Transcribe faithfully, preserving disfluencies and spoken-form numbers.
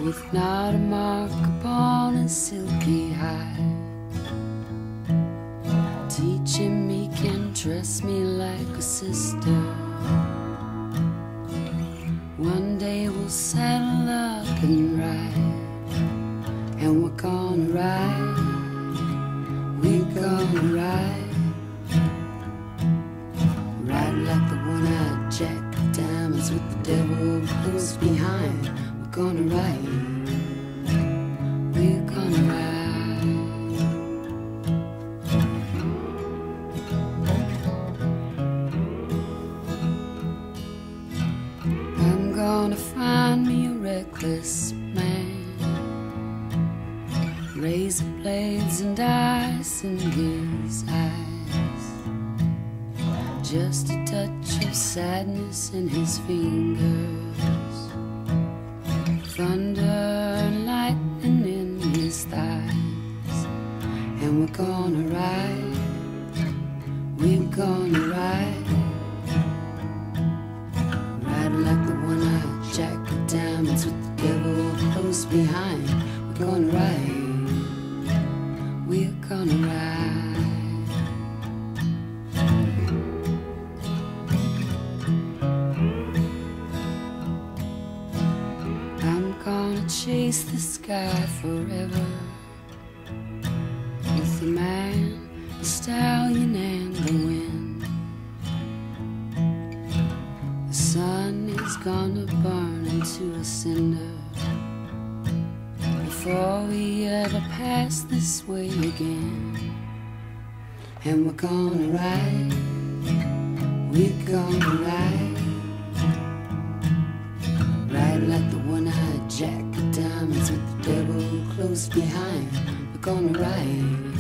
with not a mark upon his silky hide, teaching me can trust me like a sister. One day we'll saddle up and ride, and we're gonna ride, we're gonna ride, ride like the one-eyed jack of diamonds with the devil close behind. We're gonna ride, we're gonna ride. I'm gonna find me a reckless man, razor blades and ice in his eyes, just a touch of sadness in his fingers, thunder and lightning in his thighs. And we're gonna ride, we're gonna ride, ride like the one-eyed jack of diamonds with the devil close behind. We're gonna ride, we're gonna ride. I'm gonna chase the sky forever with the man, the stallion and the wind. The sun is gonna burn into a cinder before we ever pass this way again. And we're gonna ride, we're gonna ride, ride like the one-eyed jack of diamonds with the devil close behind. We're gonna ride,